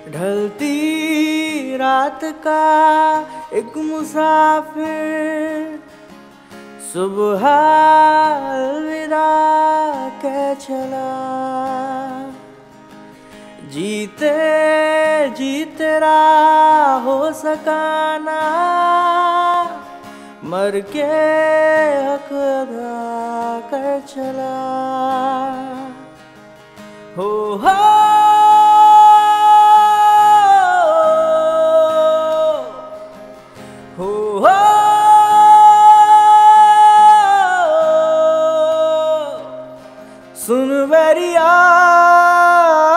ढलती रात का एक मुसाफिर सुबह अलविदा कह चला। जीते जी तेरा हो सकाना, मर के हक अदा कर चला। हो सुन बैरिया